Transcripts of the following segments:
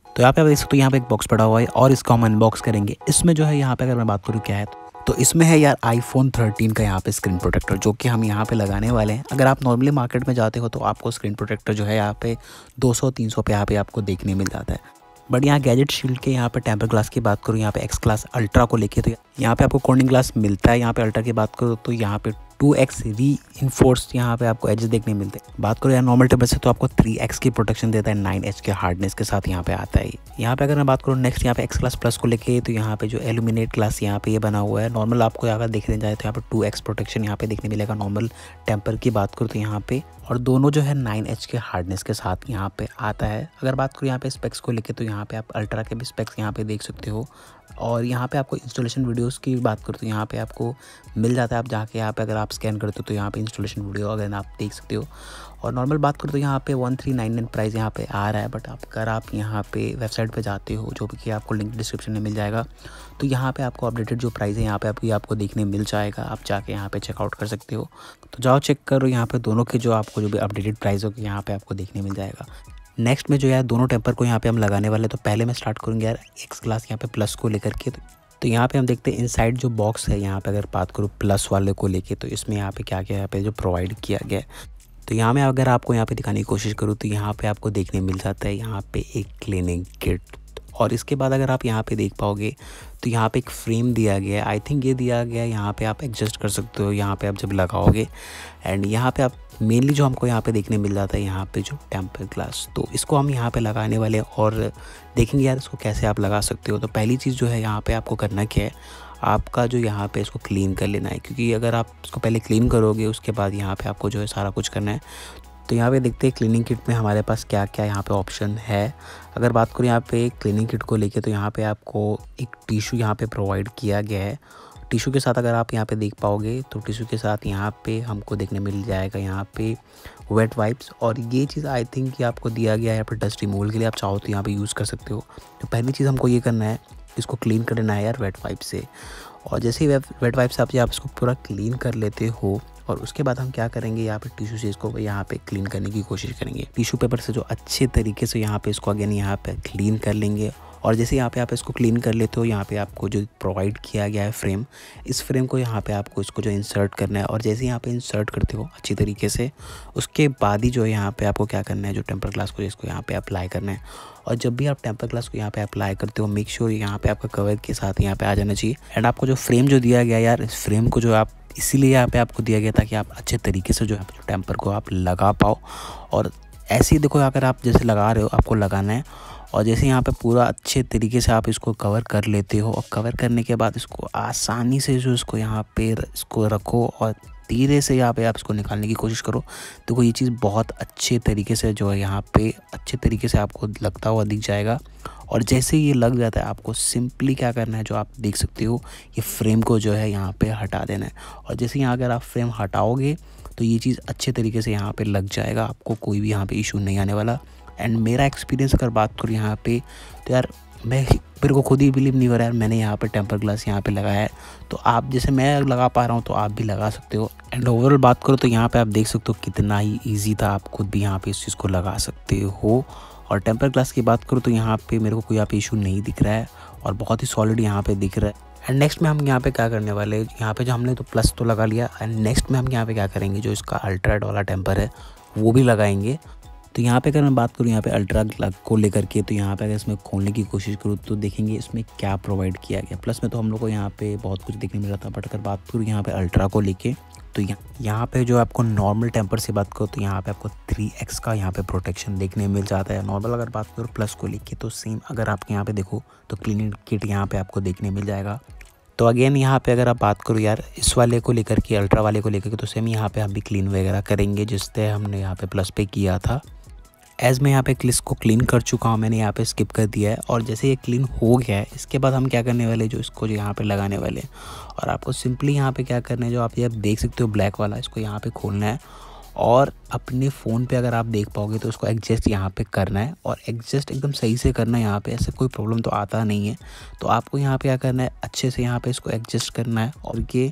तो यहाँ पे आप देख सकते हो, यहाँ पे एक बॉक्स पड़ा हुआ है और इसको हम अनबॉक्स करेंगे। इसमें जो है यहाँ पे अगर मैं बात करूँ क्या है, तो इसमें है यार iPhone 13 का यहाँ पे स्क्रीन प्रोटेक्टर, जो कि हम यहाँ पे लगाने वाले हैं। अगर आप नॉर्मली मार्केट में जाते हो तो आपको स्क्रीन प्रोटेक्टर जो है यहाँ पे 200-300 पे यहाँ पे आपको देखने मिल जाता है। बट यहाँ गैजेट शील्ड के यहाँ पे टेम्पर ग्लास की बात करूँ, यहाँ पे एक्स क्लास अल्ट्रा को लेके, तो यहाँ पे आपको कॉर्निंग ग्लास मिलता है। यहाँ पे अल्ट्रा की बात करूँ तो यहाँ पे 2x रीइंफोर्स्ड यहाँ पे आपको एजेस देखने मिलते हैं। बात करो यार नॉर्मल टेम्पर से तो आपको 3x की प्रोटेक्शन देता है, 9h के हार्डनेस के साथ यहाँ पे आता है। यहाँ पे अगर मैं बात करूँ नेक्स्ट यहाँ पे एक्स क्लास प्लस को लेके, तो यहाँ पे जो एल्यूमिनेट ग्लास यहाँ पे ये बना हुआ है। नॉर्मल आपको अगर देखने जाए तो यहाँ पे 2x प्रोटेक्शन यहाँ पे देखने मिलेगा नॉर्मल टेम्पर की बात करूँ तो यहाँ पे, और दोनों जो है 9h के हार्डनेस के साथ यहाँ पे आता है। अगर बात करूँ यहाँ पे स्पेक्स को लेके, तो यहाँ पे आप अल्ट्रा के भी स्पेक्स यहाँ पे देख सकते हो। और यहाँ पे आपको इंस्टॉलेशन वीडियोस की बात करूँ तो यहाँ पे आपको मिल जाता है। आप जाके यहाँ पे अगर आप स्कैन करते हो तो यहाँ पे इंस्टॉलेशन वीडियो अगर आप देख सकते हो। और नॉर्मल बात करूँ तो यहाँ पे 1399 प्राइस यहाँ पे आ रहा है। बट अगर आप यहाँ पे वेबसाइट पे जाते हो, जो कि आपको लिंक डिस्क्रिप्शन में मिल जाएगा, तो यहाँ पे आपको अपडेटेड जो प्राइस है यहाँ पे आपको देखने मिल जाएगा। आप जाके यहाँ पे चेकआउट कर सकते हो। तो जाओ चेक करो यहाँ पे दोनों के जो आपको जो भी अपडेटेड प्राइस होगी यहाँ पे आपको देखने मिल जाएगा। नेक्स्ट में जो यार दोनों टेम्पर को यहाँ पे हम लगाने वाले, तो पहले मैं स्टार्ट करूँगी यार एक्स क्लास यहाँ पे प्लस को लेकर के। तो यहाँ पे हम देखते हैं इनसाइड जो बॉक्स है यहाँ पे अगर बात करूँ प्लस वाले को लेके, तो इसमें यहाँ पे क्या क्या यहाँ पे जो प्रोवाइड किया गया है। तो यहाँ में अगर आपको यहाँ पे दिखाने की कोशिश करूँ तो यहाँ पे आपको देखने मिल जाता है यहाँ पे एक क्लीनिंग किट। और इसके बाद अगर आप यहाँ पे देख पाओगे तो यहाँ पे एक फ्रेम दिया गया है। आई थिंक ये दिया गया है, यहाँ पे आप एडजस्ट कर सकते हो यहाँ पे आप जब लगाओगे। एंड यहाँ पे आप मेनली जो हमको यहाँ पे देखने मिल जाता है यहाँ पे जो टेम्पर ग्लास, तो इसको हम यहाँ पे लगाने वाले हैं और देखेंगे यार इसको कैसे आप लगा सकते हो। तो पहली चीज़ जो है यहाँ पे आपको करना क्या है, आपका जो यहाँ पे इसको क्लीन कर लेना है, क्योंकि अगर आप इसको पहले क्लीन करोगे उसके बाद यहाँ पे आपको जो है सारा कुछ करना है। तो यहाँ पे देखते हैं क्लीनिंग किट में हमारे पास क्या क्या यहाँ पे ऑप्शन है। अगर बात करूँ यहाँ पे क्लीनिंग किट को लेके, तो यहाँ पे आपको एक टिश्यू यहाँ पे प्रोवाइड किया गया है। टिश्यू के साथ अगर आप यहाँ पे देख पाओगे तो टिश्यू के साथ यहाँ पे हमको देखने मिल जाएगा यहाँ पे वेट वाइप्स। और ये चीज़ आई थिंक कि आपको दिया गया है यहाँ पे डस्ट रिमूवल के लिए, आप चाहो तो यहाँ पे यूज़ कर सकते हो। तो पहली चीज़ हमको ये करना है, इसको क्लीन कर लेना है यार वेट वाइप से। और जैसे ही वेट वाइप से आप इसको पूरा क्लीन कर लेते हो, और उसके बाद हम क्या करेंगे यहाँ पे टिश्यू से इसको यहाँ पे क्लीन करने की कोशिश करेंगे। टिश्यू पेपर से जो अच्छे तरीके से यहाँ पे इसको अगेन यहाँ पे क्लीन कर लेंगे। और जैसे यहाँ पे आप इसको क्लीन कर लेते हो, यहाँ पे आपको जो प्रोवाइड किया गया है फ्रेम, इस फ्रेम को यहाँ पे आपको इसको जो इंसर्ट करना है। और जैसे यहाँ पे इंसर्ट करते हो अच्छी तरीके से, उसके बाद ही जो है यहाँ पे आपको क्या करना है, जो टेम्पर ग्लास को इसको यहाँ पे अप्लाई करना है। और जब भी आप टेम्पर ग्लास को यहाँ पे अप्लाई करते हो, मेक श्योर यहाँ पे आपका कवर के साथ यहाँ पे आ जाना चाहिए। एंड आपको जो फ्रेम जो दिया गया यार, इस फ्रेम को जो आप इसीलिए यहाँ पे आपको दिया गया ताकि आप अच्छे तरीके से जो है टेम्पर को आप लगा पाओ। और ऐसे ही देखो अगर आप जैसे लगा रहे हो आपको लगाना है, और जैसे यहाँ पे पूरा अच्छे तरीके से आप इसको कवर कर लेते हो, और कवर करने के बाद इसको आसानी से जो इसको यहाँ पे इसको रखो और धीरे से यहाँ पे आप इसको निकालने की कोशिश करो। देखो ये चीज़ बहुत अच्छे तरीके से जो है यहाँ पे अच्छे तरीके से आपको लगता हुआ दिख जाएगा। और जैसे ये लग जाता है, आपको सिंपली क्या करना है, जो आप देख सकते हो ये फ्रेम को जो है यहाँ पे हटा देना है। और जैसे यहाँ अगर आप फ्रेम हटाओगे तो ये चीज़ अच्छे तरीके से यहाँ पे लग जाएगा, आपको कोई भी यहाँ पे इशू नहीं आने वाला। एंड मेरा एक्सपीरियंस अगर बात करूँ यहाँ पे, तो यार मेरे को खुद ही बिलीव नहीं हो रहा है, मैंने यहाँ पे टेम्पर ग्लास यहाँ पे लगाया है। तो आप जैसे मैं लगा पा रहा हूँ तो आप भी लगा सकते हो। एंड ओवरऑल बात करो तो यहाँ पे आप देख सकते हो कितना ही ईजी था, आप खुद भी यहाँ पे इस चीज़ को लगा सकते हो। और टेम्पर ग्लास की बात करूँ तो यहाँ पे मेरे को कोई यहाँ पे इशू नहीं दिख रहा है और बहुत ही सॉलिड यहाँ पे दिख रहा है। एंड नेक्स्ट में हम यहाँ पे क्या करने वाले हैं, यहाँ पे जो हमने तो प्लस तो लगा लिया, एंड नेक्स्ट में हम यहाँ पे क्या करेंगे, जो इसका अल्ट्रा वाला टेम्पर है वो भी लगाएंगे। तो यहाँ पे अगर मैं बात करूँ यहाँ पे अल्ट्रा को लेकर के, तो यहाँ पे अगर इसमें खोलने की कोशिश करूँ तो देखेंगे इसमें क्या प्रोवाइड किया गया। प्लस में तो हम लोग को यहाँ पे बहुत कुछ देखने मिल रहा था, बट अगर बात करूँ यहाँ पे अल्ट्रा को लेके, तो यहाँ पे जो आपको नॉर्मल टेम्पर से बात करो तो यहाँ पे आपको 3x का यहाँ पे प्रोटेक्शन देखने मिल जाता है। नॉर्मल अगर बात करो प्लस को लेके, तो सेम अगर आप यहाँ पे देखो तो क्लीनिंग किट यहाँ पे आपको देखने मिल जाएगा। तो अगेन यहाँ पे अगर आप बात करो यार इस वाले को लेकर के, अल्ट्रा वाले को लेकर के, तो सेम यहाँ पे हम भी क्लीन वगैरह करेंगे जिससे हमने यहाँ पे प्लस पे किया था। एज़ मैं यहाँ पे क्लिस को क्लीन कर चुका हूँ, मैंने यहाँ पे स्किप कर दिया है। और जैसे ये क्लीन हो गया है, इसके बाद हम क्या करने वाले, जो इसको जो यहाँ पे लगाने वाले हैं, और आपको सिंपली यहाँ पे क्या करना है, जो आप ये देख सकते हो ब्लैक वाला, इसको यहाँ पे खोलना है। और अपने फ़ोन पे अगर आप देख पाओगे तो उसको एडजस्ट यहाँ पे करना है, और एडजस्ट एकदम सही से करना है। यहाँ पे ऐसे कोई प्रॉब्लम तो आता नहीं है। तो आपको यहाँ पे क्या करना है, अच्छे से यहाँ पे इसको एडजस्ट करना है,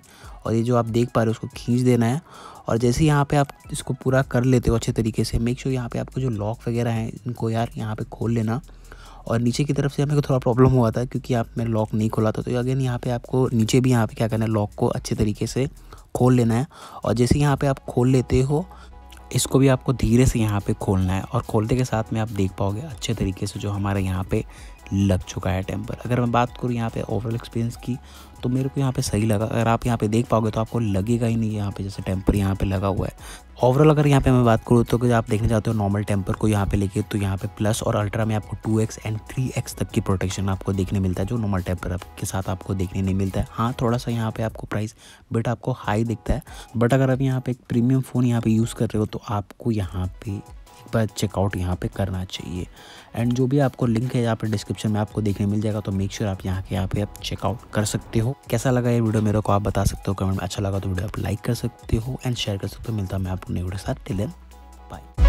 और ये जो आप देख पा रहे हो उसको खींच देना है। और जैसे यहाँ पे आप इसको पूरा कर लेते हो अच्छे तरीके से, मेक श्योर यहाँ पे आपको जो लॉक वगैरह हैं इनको यार यहाँ पे खोल लेना। और नीचे की तरफ से मेरे को थोड़ा प्रॉब्लम हुआ था क्योंकि आप मेरा लॉक नहीं खुला था। तो अगेन यहाँ पे आपको नीचे भी यहाँ पे क्या करना है, लॉक को अच्छे तरीके से खोल लेना है। और जैसे यहाँ पे आप खोल लेते हो, इसको भी आपको धीरे से यहाँ पे खोलना है। और खोलते के साथ में आप देख पाओगे अच्छे तरीके से जो हमारे यहाँ पे लग चुका है टेम्पर। अगर मैं बात करूँ यहाँ पे ओवरऑल एक्सपीरियंस की, तो मेरे को यहाँ पे सही लगा। अगर आप यहाँ पे देख पाओगे तो आपको लगेगा ही नहीं यहाँ पे जैसे टेम्पर यहाँ पे लगा हुआ है। ओवरऑल अगर यहाँ पे मैं बात करूँ तो अगर आप देखना चाहते हो नॉर्मल टेम्पर को यहाँ पे लेके, तो यहाँ पे प्लस और अल्ट्रा में आपको 2x एंड 3x तक की प्रोटेक्शन आपको देखने मिलता है, जो नॉर्मल टेम्पर के साथ आपको देखने नहीं मिलता है। हाँ, थोड़ा सा यहाँ पे आपको प्राइस बट आपको हाई दिखता है। बट अगर आप यहाँ पे एक प्रीमियम फ़ोन यहाँ पे यूज़ कर रहे हो तो आपको यहाँ पे एक बार चेकआउट यहाँ पे करना चाहिए। एंड जो भी आपको लिंक है यहाँ पे डिस्क्रिप्शन में आपको देखने मिल जाएगा, तो मेक श्योर आप यहाँ पे आप चेकआउट कर सकते हो। कैसा लगा ये वीडियो मेरे को आप बता सकते हो कमेंट में। अच्छा लगा तो वीडियो आप लाइक कर सकते हो एंड शेयर कर सकते हो। मिलता है मैं आपको नई वीडियो के साथ। Till then bye.